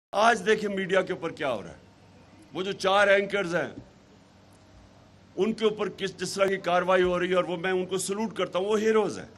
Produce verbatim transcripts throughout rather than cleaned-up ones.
آج دیکھیں میڈیا کے اوپر کیا ہو رہا ہے. وہ جو چار اینکرز ہیں ان کے اوپر کس جس طرح کی کاروائی ہو رہی ہے اور وہ میں ان کو سلوٹ کرتا ہوں. وہ ہیروز ہیں.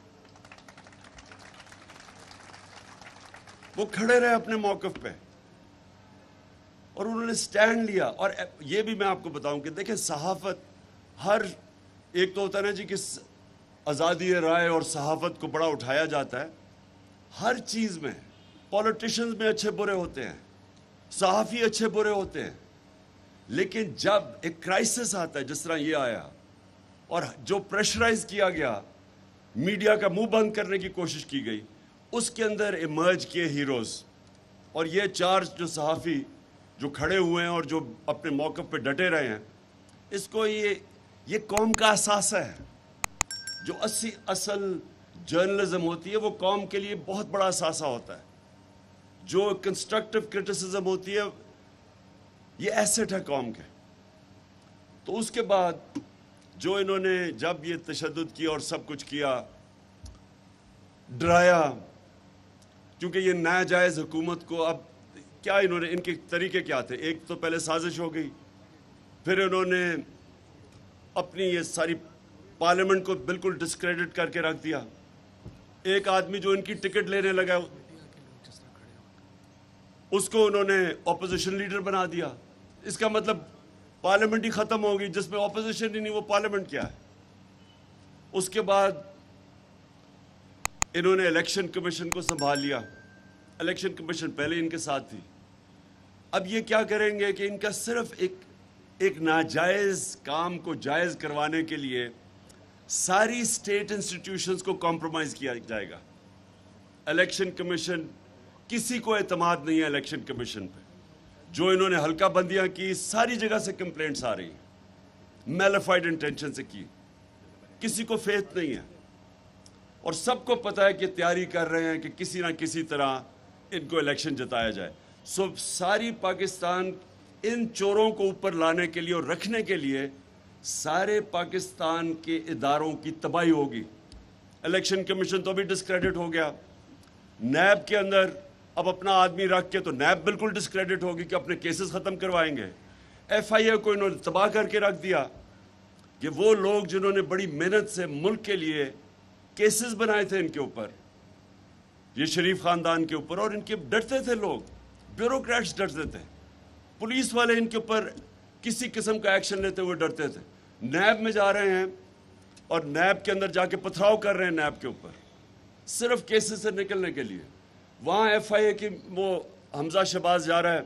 وہ کھڑے رہے اپنے موقف پہ اور انہوں نے سٹینڈ لیا. اور یہ بھی میں آپ کو بتاؤں کہ دیکھیں صحافت ہر ایک تو ہوتا ہے نا جی کہ آزادی رائے اور صحافت کو بڑا اٹھایا جاتا ہے. ہر چیز میں پولیٹیشنز میں اچھے برے ہوتے ہیں, صحافی اچھے برے ہوتے ہیں, لیکن جب ایک کرائسس آتا ہے جس طرح یہ آیا اور جو پریشرائز کیا گیا, میڈیا کا منہ بند کرنے کی کوشش کی گئی, اس کے اندر ایمرج کیے ہیروز. اور یہ چار جو صحافی جو کھڑے ہوئے ہیں اور جو اپنے موقف پہ ڈٹے رہے ہیں, اس کو یہ یہ قوم کا اثاثہ ہے. جو اسی اصل جرنلزم ہوتی ہے وہ قوم کے لیے بہت بڑا اثاثہ ہوتا ہے. جو کنسٹرکٹیو کرٹیسزم ہوتی ہے یہ ایسٹ ہے قوم کے. تو اس کے بعد جو انہوں نے جب یہ تشدد کیا اور سب کچھ کیا, ڈرایا, کیونکہ یہ ناجائز حکومت کو اب کیا انہوں نے ان کے طریقے کیا تھے. ایک تو پہلے سازش ہو گئی, پھر انہوں نے اپنی یہ ساری پارلیمنٹ کو بالکل ڈسکریڈٹ کر کے رکھ دیا. ایک آدمی جو ان کی ٹکٹ لینے لگا اس کو انہوں نے اپوزیشن لیڈر بنا دیا. اس کا مطلب پارلیمنٹ ہی ختم ہوگی. جس میں اپوزیشن ہی نہیں وہ پارلیمنٹ کیا ہے. اس کے بعد انہوں نے الیکشن کمیشن کو سنبھال لیا. الیکشن کمیشن پہلے ان کے ساتھ تھی. اب یہ کیا کریں گے کہ ان کا صرف ایک ایک ناجائز کام کو جائز کروانے کے لیے ساری اسٹیٹ انسٹیٹیوشنز کو کمپرومائز کیا جائے گا. الیکشن کمیشن, کسی کو اعتماد نہیں ہے الیکشن کمیشن پہ. جو انہوں نے حلقہ بندیاں کی, ساری جگہ سے کمپلینٹس آ رہی ہیں, میلیفائڈ انٹینشن سے کی. کسی کو فیتھ نہیں ہے اور سب کو پتہ ہے کہ تیاری کر رہے ہیں کہ کسی نہ کسی طرح ان کو الیکشن جتایا جائے. سو ساری پاکستان ان چوروں کو اوپر لانے کے لیے اور رکھنے کے لیے سارے پاکستان کے اداروں کی تباہی ہوگی. الیکشن کمیشن تو ابھی ڈسکریڈٹ ہو گیا. نیب کے اندر اب اپنا آدمی رکھ کے تو نیب بالکل ڈسکریڈٹ ہوگی کہ اپنے کیسز ختم کروائیں گے. ایف آئی اے کو انہوں نے تباہ کر کے رکھ دیا کہ وہ لوگ جنہوں نے بڑی محنت سے ملک کے لیے کیسز بنائے تھے ان کے اوپر, یہ شریف خاندان کے اوپر, اور ان کے ڈرتے تھے لوگ, بیوروکریٹس ڈرتے تھے, پولیس والے ان کے اوپر کسی قسم کا ایکشن لیتے ہوئے ڈرتے تھے. نیب میں جا رہے ہیں اور نیب کے اندر جا کے پتھراؤ کر رہے ہیں نیب کے اوپر صرف کیسز سے نکلنے کے لیے. وہاں ایف آئی اے کی وہ حمزہ شہباز جا رہا ہے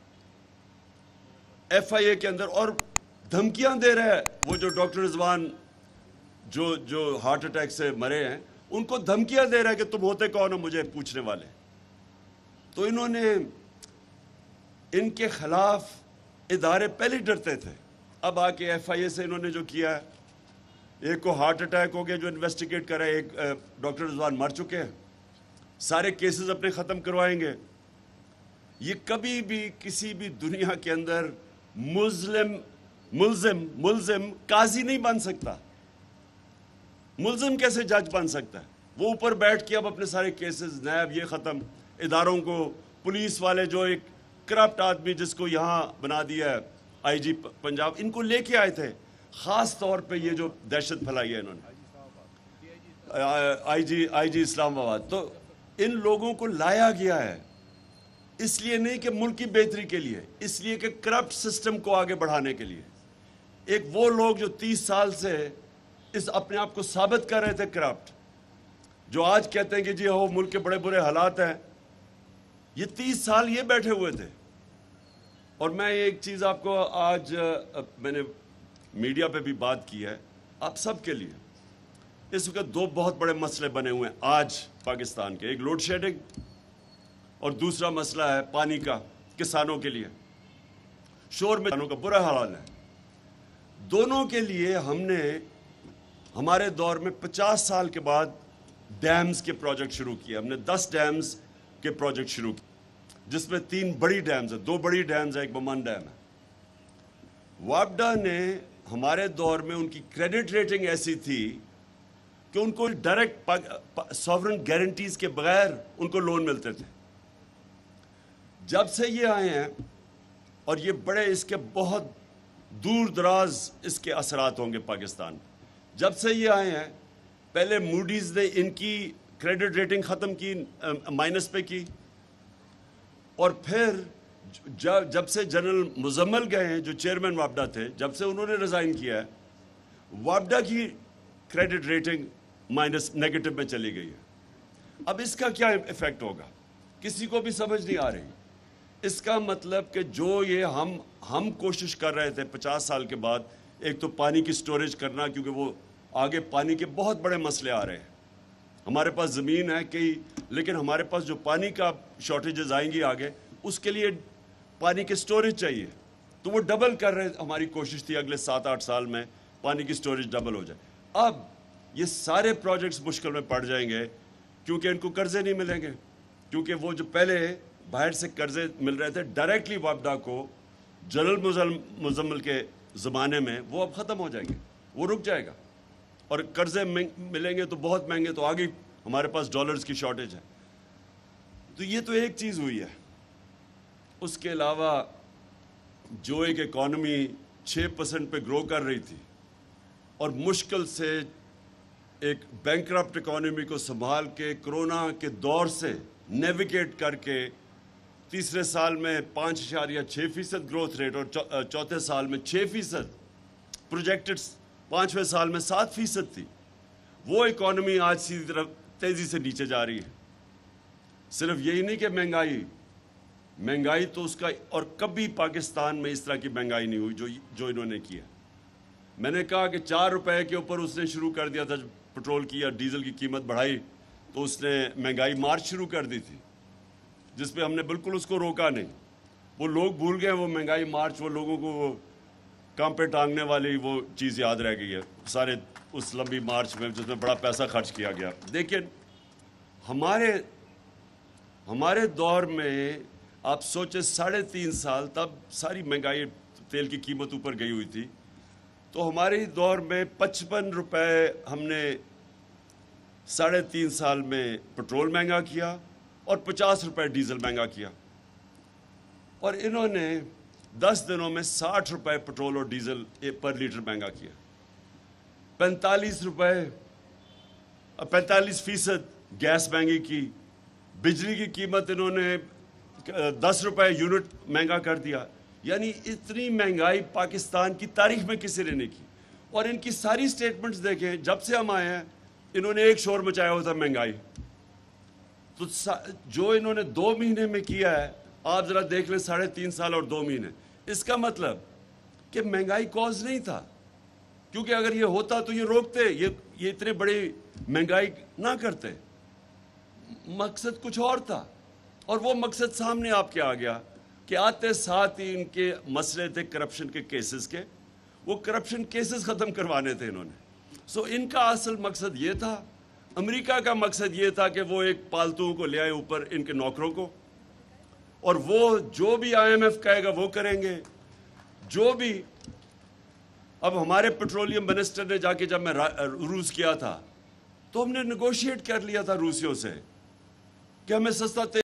ایف آئی اے کے اندر اور دھمکیاں دے رہا ہے. وہ جو ڈاکٹر رضوان جو جو ہارٹ اٹیک سے مرے ہیں ان کو دھمکیاں دے رہا ہے کہ تم ہوتے کون ہو مجھے پوچھنے والے. تو انہوں نے ان کے خلاف ادارے پہلے ڈرتے تھے. اب آ کے ایف آئی اے سے انہوں نے جو کیا ہے, ایک کو ہارٹ اٹیک ہو گیا جو انویسٹیگیٹ کرے, ایک ڈاکٹر رضوان مر چکے ہیں, سارے کیسز اپنے ختم کروائیں گے. یہ کبھی بھی کسی بھی دنیا کے اندر مظلم ملزم ملزم قاضی نہیں بن سکتا. ملزم کیسے جج بن سکتا ہے؟ وہ اوپر بیٹھ کے اب اپنے سارے کیسز, نیب یہ ختم, اداروں کو, پولیس والے جو ایک کرپٹ آدمی جس کو یہاں بنا دیا ہے آئی جی پنجاب, ان کو لے کے آئے تھے خاص طور پہ یہ جو دہشت پھیلائی ہے انہوں نے, آئی جی آئی جی اسلام آباد. تو ان لوگوں کو لایا گیا ہے اس لیے نہیں کہ ملک کی بہتری کے لیے, اس لیے کہ کرپٹ سسٹم کو آگے بڑھانے کے لیے. ایک وہ لوگ جو تیس سال سے اس اپنے آپ کو ثابت کر رہے تھے کرپٹ, جو آج کہتے ہیں کہ جی ہو ملک کے بڑے برے حالات ہیں, یہ تیس سال یہ بیٹھے ہوئے تھے. اور میں ایک چیز آپ کو آج میں نے میڈیا پہ بھی بات کی ہے آپ سب کے لیے. اس وقت دو بہت بڑے مسئلے بنے ہوئے ہیں آج پاکستان کے, ایک لوڈ شیڈنگ اور دوسرا مسئلہ ہے پانی کا کسانوں کے لیے. شور میں کسانوں کا برا حال ہے. دونوں کے لیے ہم نے ہمارے دور میں پچاس سال کے بعد ڈیمز کے پروجیکٹ شروع کیے. ہم نے دس ڈیمز کے پروجیکٹ شروع کیے جس میں تین بڑی ڈیمز ہیں, دو بڑی ڈیمز ہیں, ایک بمان ڈیم ہے. واپڈا نے ہمارے دور میں ان کی کریڈٹ ریٹنگ ایسی تھی کہ ان کو ڈائریکٹ سوورن گارنٹیز کے بغیر ان کو لون ملتے تھے. جب سے یہ آئے ہیں اور یہ بڑے اس کے بہت دور دراز اس کے اثرات ہوں گے پاکستان، جب سے یہ آئے ہیں پہلے موڈیز نے ان کی کریڈٹ ریٹنگ ختم کی، مائنس پہ کی، اور پھر جب جب سے جنرل مزمل گئے ہیں جو چیئرمین وابڈا تھے، جب سے انہوں نے ریزائن کیا ہے، وابڈا کی کریڈٹ ریٹنگ مائنس نیگیٹو میں چلی گئی ہے۔ اب اس کا کیا ایفیکٹ ہوگا کسی کو بھی سمجھ نہیں آ رہی۔ اس کا مطلب کہ جو یہ ہم ہم کوشش کر رہے تھے پچاس سال کے بعد، ایک تو پانی کی سٹوریج کرنا، کیونکہ وہ آگے پانی کے بہت بڑے مسئلے آ رہے ہیں۔ ہمارے پاس زمین ہے کئی، لیکن ہمارے پاس جو پانی کا شارٹیجز آئیں گی آگے، اس کے لیے پانی کی سٹوریج چاہیے، تو وہ ڈبل کر رہے، ہماری کوشش تھی اگلے سات آٹھ سال میں پانی کی سٹوریج ڈبل ہو جائے۔ اب یہ سارے پروجیکٹس مشکل میں پڑ جائیں گے کیونکہ ان کو قرضے نہیں ملیں گے، کیونکہ وہ جو پہلے باہر سے قرضے مل رہے تھے ڈائریکٹلی وابڈا کو جنرل مزمل کے زمانے میں، وہ اب ختم ہو جائیں گے، وہ رک جائے گا، اور قرضے ملیں گے تو بہت مہنگے، تو آگے ہمارے پاس ڈالرز کی شارٹیج ہے۔ تو یہ تو ایک چیز ہوئی ہے۔ اس کے علاوہ جو ایک اکانومی چھ پرسنٹ پہ گرو کر رہی تھی اور مشکل سے ایک بینکرپٹ اکانومی کو سنبھال کے کرونا کے دور سے نیویگیٹ کر کے تیسرے سال میں پانچ اشاریہ چھ فیصد گروتھ ریٹ، اور چوتھے سال میں چھ فیصد پروجیکٹڈ، پانچویں سال میں سات فیصد تھی، وہ اکانومی آج سیدھی طرف تیزی سے نیچے جا رہی ہے۔ صرف یہی نہیں کہ مہنگائی مہنگائی تو اس کا، اور کبھی پاکستان میں اس طرح کی مہنگائی نہیں ہوئی جو جو انہوں نے کیا۔ میں نے کہا کہ چار روپے کے اوپر اس نے شروع کر دیا تھا، پٹرول کی یا ڈیزل کی قیمت بڑھائی تو اس نے مہنگائی مارچ شروع کر دی تھی، جس پہ ہم نے بالکل اس کو روکا نہیں۔ وہ لوگ بھول گئے وہ مہنگائی مارچ، وہ لوگوں کو وہ کام پہ ٹانگنے والی وہ چیز یاد رہ گئی ہے سارے اس لمبی مارچ میں جس میں بڑا پیسہ خرچ کیا گیا۔ لیکن ہمارے ہمارے دور میں آپ سوچے ساڑھے تین سال، تب ساری مہنگائی، تیل کی قیمت اوپر گئی ہوئی تھی، تو ہمارے دور میں پچپن روپے ہم نے ساڑھے تین سال میں پٹرول مہنگا کیا اور پچاس روپے ڈیزل مہنگا کیا، اور انہوں نے دس دنوں میں ساٹھ روپے پٹرول اور ڈیزل پر لیٹر مہنگا کیا، پینتالیس روپے پینتالیس فیصد گیس مہنگی کی، بجلی کی قیمت انہوں نے دس روپے یونٹ مہنگا کر دیا۔ یعنی اتنی مہنگائی پاکستان کی تاریخ میں کسی نے نہیں کی، اور ان کی ساری سٹیٹمنٹس دیکھیں، جب سے ہم آئے ہیں انہوں نے ایک شور مچایا ہوا تھا مہنگائی، تو جو انہوں نے دو مہینے میں کیا ہے آپ ذرا دیکھ لیں، ساڑھے تین سال اور دو مہینے، اس کا مطلب کہ مہنگائی کوز نہیں تھا، کیونکہ اگر یہ ہوتا تو یہ روکتے، یہ یہ اتنے بڑی مہنگائی نہ کرتے، مقصد کچھ اور تھا، اور وہ مقصد سامنے آپ کے آ گیا کہ آتے ساتھ ہی ان کے مسئلے تھے کرپشن کے کیسز کے، وہ کرپشن کیسز ختم کروانے تھے انہوں نے۔ سو ان کا اصل مقصد یہ تھا، امریکہ کا مقصد یہ تھا کہ وہ ایک پالتو کو لے آئے اوپر ان کے نوکروں کو، اور وہ جو بھی آئی ایم ایف کہے گا وہ کریں گے، جو بھی۔ اب ہمارے پیٹرولیم منسٹر نے جا کے، جب میں روس کیا تھا تو ہم نے نیگوشیٹ کر لیا تھا روسیوں سے کہ ہمیں سستا